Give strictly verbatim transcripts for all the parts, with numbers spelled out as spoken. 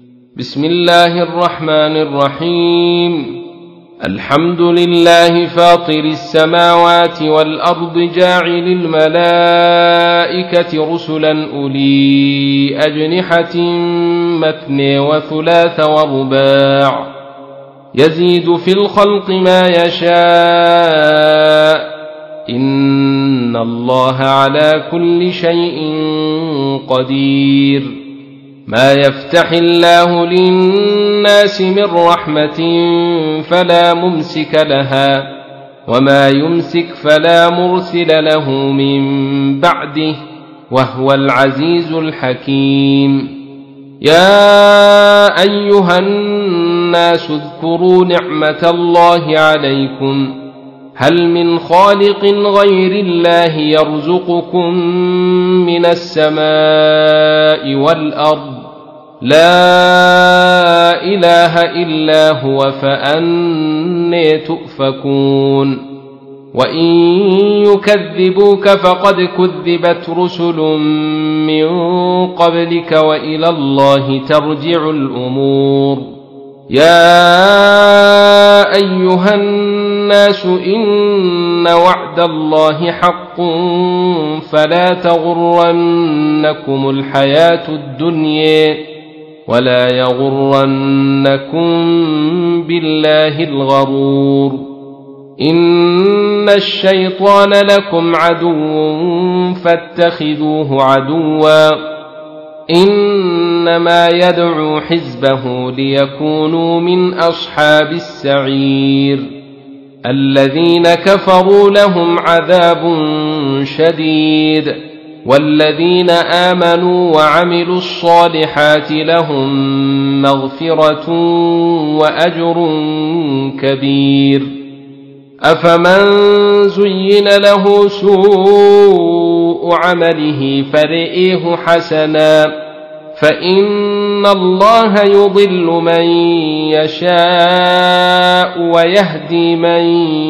بسم الله الرحمن الرحيم. الحمد لله فاطر السماوات والأرض جاعل الملائكة رسلا أولي أجنحة مثني وثلاث ورباع يزيد في الخلق ما يشاء إن الله على كل شيء قدير. ما يفتح الله للناس من رحمة فلا ممسك لها وما يمسك فلا مرسل له من بعده وهو العزيز الحكيم. يا أيها الناس اذكروا نعمة الله عليكم هل من خالق غير الله يرزقكم من السماء والأرض لا إله إلا هو فأنى تؤفكون. وإن يكذبوك فقد كذبت رسل من قبلك وإلى الله ترجع الأمور. يا أيها الناس إن وعد الله حق فلا تغرنكم الحياة الدنيا ولا يغرنكم بالله الغرور. إن الشيطان لكم عدو فاتخذوه عدوا إنما يدعو حزبه ليكونوا من أصحاب السعير. الذين كفروا لهم عذاب شديد والذين آمنوا وعملوا الصالحات لهم مغفرة وأجر كبير. أفمن زين له سوء عمله فرئيه حسنا فإن الله يضل من يشاء ويهدي من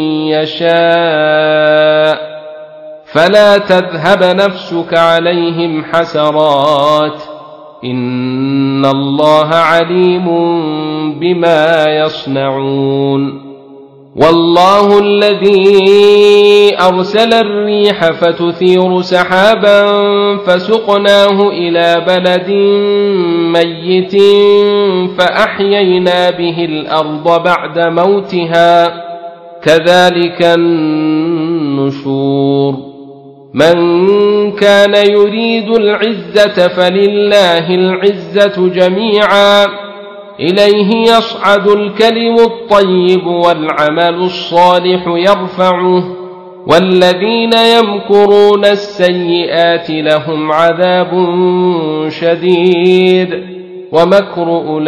يشاء فلا تذهب نفسك عليهم حسرات إن الله عليم بما يصنعون. والله الذي أرسل الريح فتثير سحابا فسقناه إلى بلد ميت فأحيينا به الأرض بعد موتها كذلك النشور. من كان يريد العزة فلله العزة جميعا إليه يصعد الكلم الطيب والعمل الصالح يرفعه والذين يمكرون السيئات لهم عذاب شديد ومكر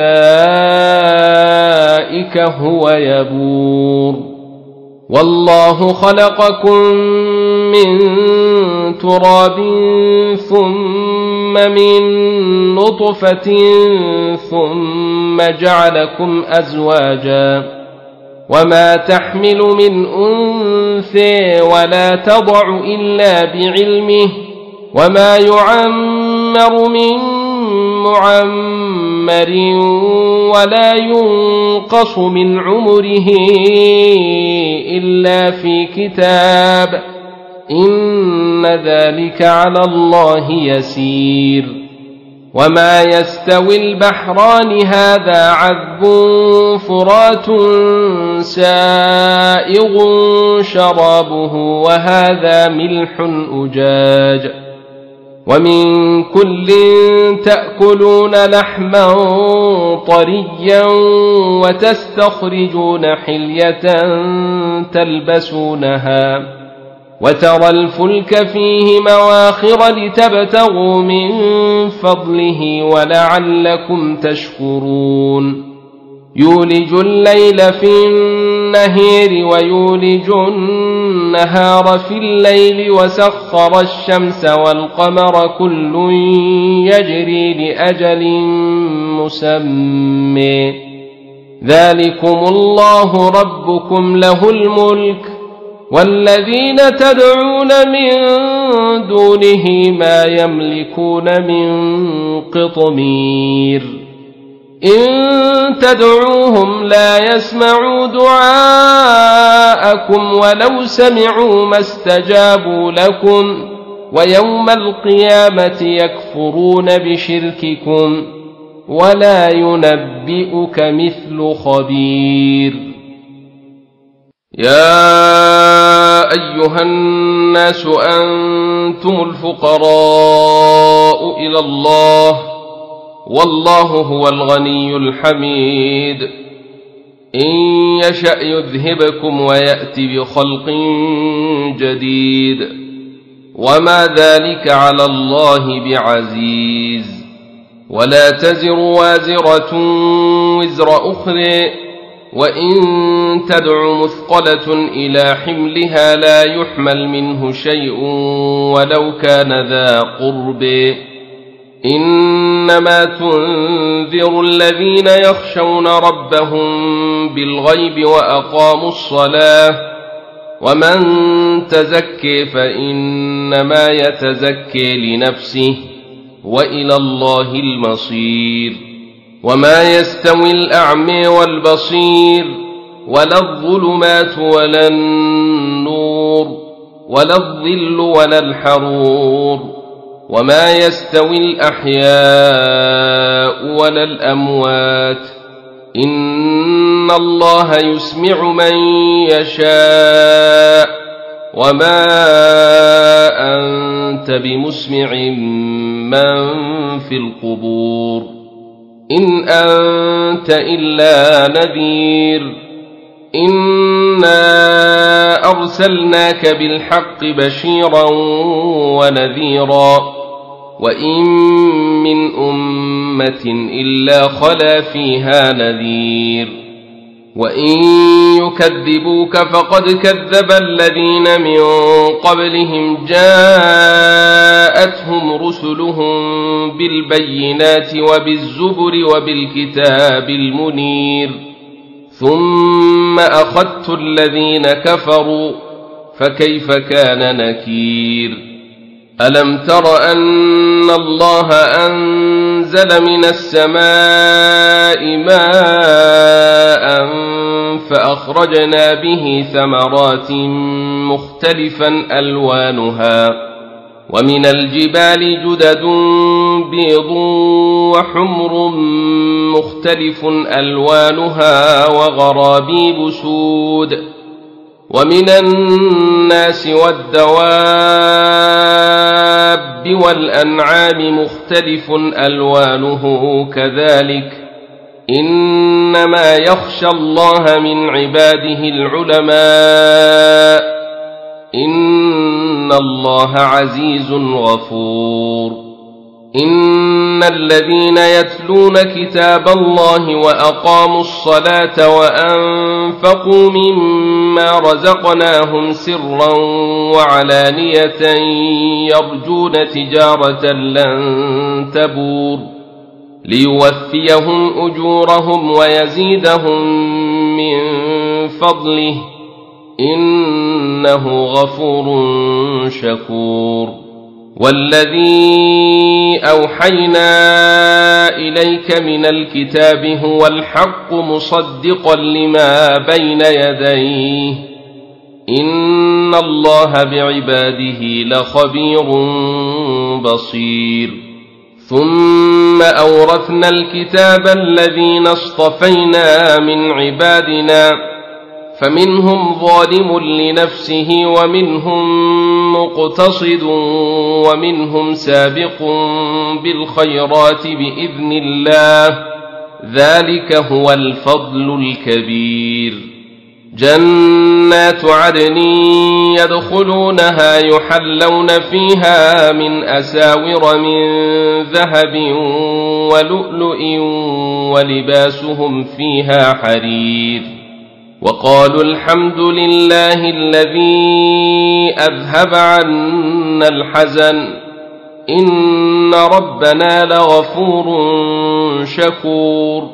أولئك هو يبور. والله خلقكم من تراب ثم من نطفة ثم جعلكم أزواجا وما تحمل من أنثى ولا تضع إلا بعلمه وما يعمر من معمر ولا ينقص من عمره إلا في كتاب إن ذلك على الله يسير. وما يستوي البحران هذا عذب فرات سائغ شرابه وهذا ملح أجاج ومن كل تأكلون لحما طريا وتستخرجون حلية تلبسونها وترى الفلك فيه مواخر لتبتغوا من فضله ولعلكم تشكرون. يولج الليل في النهار ويولج النهار في الليل وسخر الشمس والقمر كل يجري لأجل مسمى ذلكم الله ربكم له الملك والذين تدعون من دونه ما يملكون من قطمير إن تدعوهم لا يسمعوا دعاءكم ولو سمعوا ما استجابوا لكم ويوم القيامة يكفرون بشرككم ولا ينبئك مثل خبير. يا أيها الناس أنتم الفقراء إلى الله والله هو الغني الحميد. إن يشأ يذهبكم ويأتي بخلق جديد وما ذلك على الله بعزيز. ولا تزر وازرة وزر أخرى وإن تدع مثقلة إلى حملها لا يحمل منه شيء ولو كان ذا قرب. إنما تنذر الذين يخشون ربهم بالغيب وأقاموا الصلاة ومن تزكي فإنما يتزكي لنفسه وإلى الله المصير. وما يستوي الأعمى والبصير ولا الظلمات ولا النور ولا الظل ولا الحرور وما يستوي الأحياء ولا الأموات. إن الله يسمع من يشاء وما أنت بمسمع من في القبور إن أنت إلا نذير. إنا أرسلناك بالحق بشيرا ونذيرا وإن من أمة إلا خلا فيها نذير. وإن يكذبوك فقد كذب الذين من قبلهم جاءتهم رسلهم بالبينات وبالزبر وبالكتاب المنير ثم أخذت الذين كفروا فكيف كان نكير. ألم تر أن الله أنزل من السماء ماء فأخرجنا به ثمرات مختلفا ألوانها ومن الجبال جدد بيض وحمر مختلف ألوانها وغرابيب سود ومن الناس والدواب والأنعام مختلف ألوانه كذلك إنما يخشى الله من عباده العلماء إن الله عزيز غفور. إن الذين يتلون كتاب الله وأقاموا الصلاة وأنفقوا مما رزقناهم سرا وعلانية يرجون تجارة لن تبور ليوفيهم أجورهم ويزيدهم من فضله إنه غفور شكور. والذي أوحينا إليك من الكتاب هو الحق مصدقا لما بين يديه إن الله بعباده لخبير بصير. ثم أورثنا الكتاب الذين اصطفينا من عبادنا فمنهم ظالم لنفسه ومنهم مقتصد ومنهم سابق بالخيرات بإذن الله ذلك هو الفضل الكبير. جنات عدن يدخلونها يحلون فيها من أساور من ذهب ولؤلؤ ولباسهم فيها حرير وقالوا الحمد لله الذي أذهب عنا الحزن إن ربنا لغفور شكور.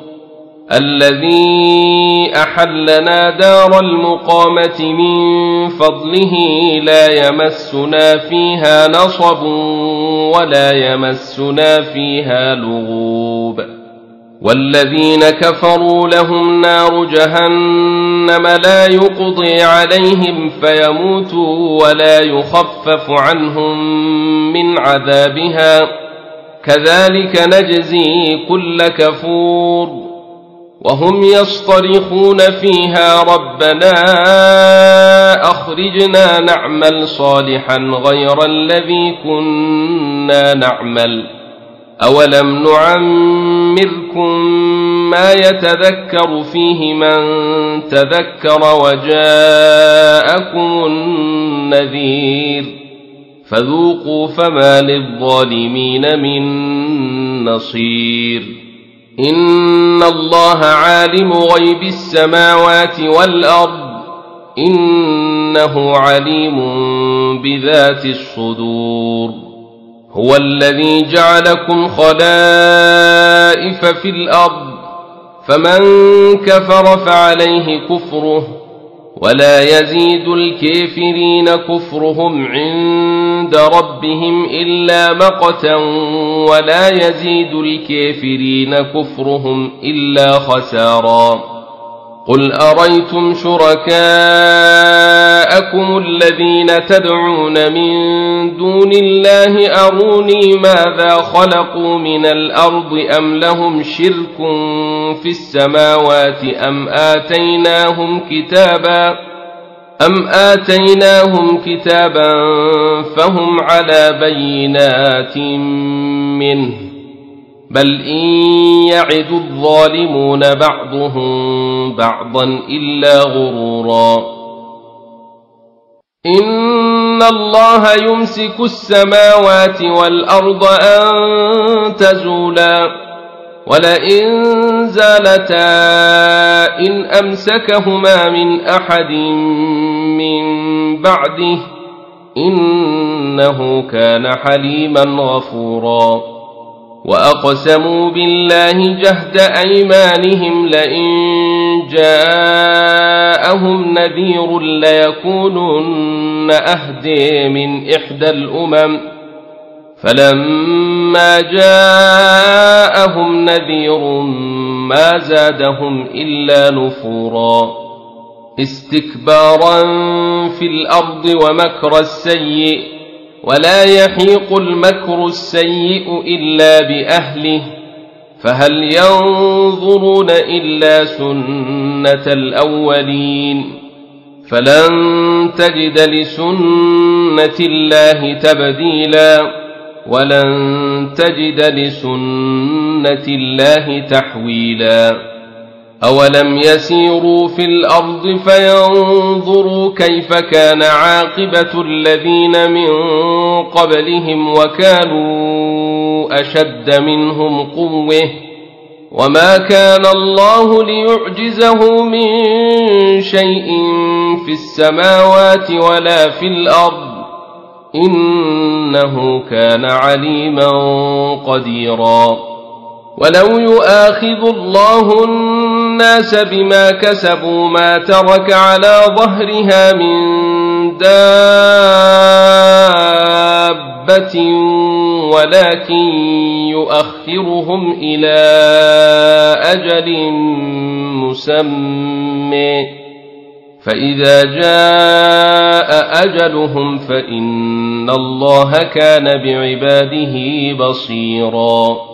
الذي أحلنا دار المقامة من فضله لا يمسنا فيها نصب ولا يمسنا فيها لغوب والذين كفروا لهم نار جهنم لا يقضي عليهم فيموتوا ولا يخفف عنهم من عذابها كذلك نجزي كل كفور وهم يصطرخون فيها ربنا أخرجنا نعمل صالحا غير الذي كنا نعمل أولم نعمركم ما يتذكر فيه من تذكر وجاءكم النذير فذوقوا فما للظالمين من نصير إن الله عالم غيب السماوات والأرض إنه عليم بذات الصدور هو الذي جعلكم خلائف في الأرض فمن كفر فعليه كفره ولا يزيد الكافرين كفرهم عند ربهم إلا مقتا ولا يزيد الكافرين كفرهم إلا خسارا قل أريتم شركاءكم الذين تدعون من دون الله أروني ماذا خلقوا من الأرض أم لهم شرك في السماوات أم آتيناهم كتابا أم آتيناهم كتابا فهم على بينات منه بل إن يعد الظالمون بعضهم بعضا إلا غرورا إن الله يمسك السماوات والأرض أن تزولا ولئن زالتا إن أمسكهما من أحد من بعده إنه كان حليما غفورا وأقسموا بالله جهد أيمانهم لئن جاءهم نذير ليكونن أهدي من إحدى الأمم فلما جاءهم نذير ما زادهم إلا نفورا استكبارا في الأرض ومكر السيء ولا يحيق المكر السيء إلا بأهله فهل ينظرون إلا سنة الأولين فلن تجد لسنة الله تبديلا ولن تجد لسنة الله تحويلا أولم يسيروا في الأرض فينظروا كيف كان عاقبة الذين من قبلهم وكانوا أشد منهم قوة وما كان الله ليعجزه من شيء في السماوات ولا في الأرض إنه كان عليما قديرا ولو يؤاخذ الله الناس بما كسبوا ما ترك على ظهرها من دابة ولكن يؤخرهم إلى أجل مسمى فإذا جاء أجلهم فإن الله كان بعباده بصيرا